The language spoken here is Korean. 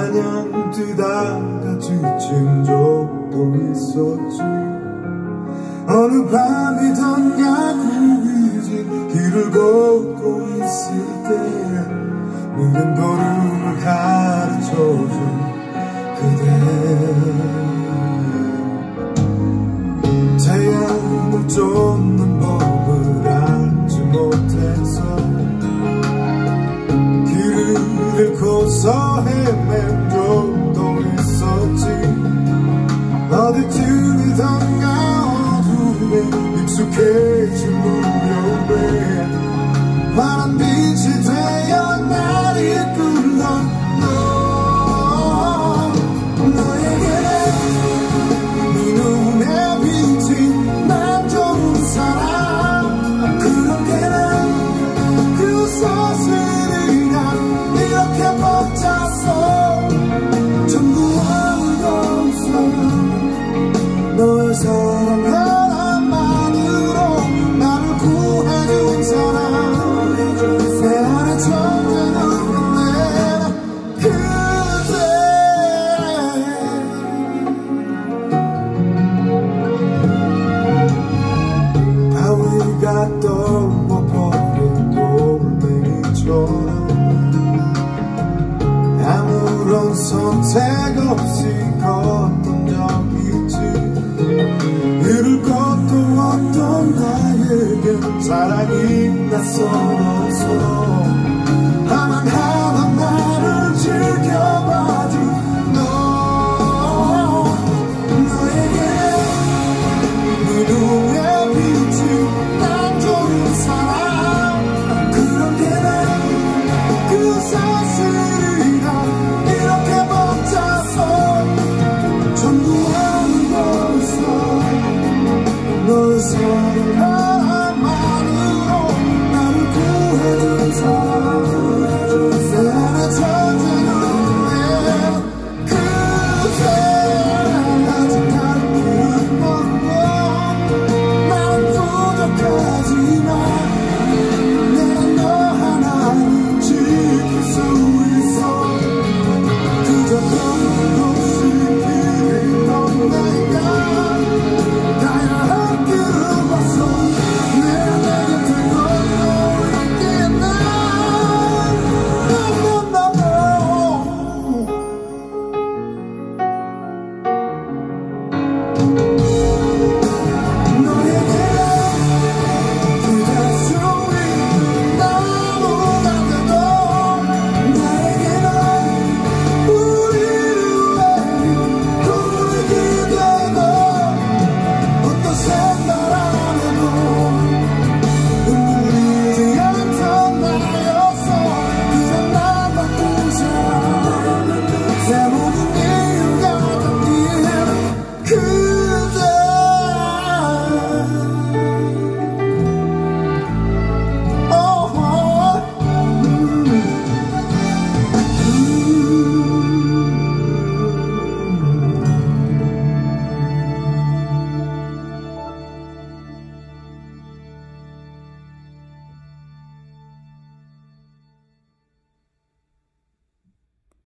마냥 뛰다가 지친 적도 있었지. 어느 밤이던가 구비진 길을 걷고 있을 때 느린 걸음을 가르쳐준 그대. 태양을 쫓는 법을 알지 못해서 길을 잃고서 헤맨 적도 있었지. 어디쯤이던가 어둠에 익숙해진 무렵에 파란 빛이 되어 날 이끌던 너에게 네 눈에 비친 난 좋은 사람. 그렇게 난 그 사실이 난 이렇게 벅찼어. 전부 아무도 없어. 널 사랑한 한마디로 나를 구해준 사람. 내 안에 천재는 내가 그대. 바위가 떠먹어버린 돌멩이처럼 아무런 선택 없이 걷던 적 있지. 이룰 것도 없던 나에게 사랑이 났어.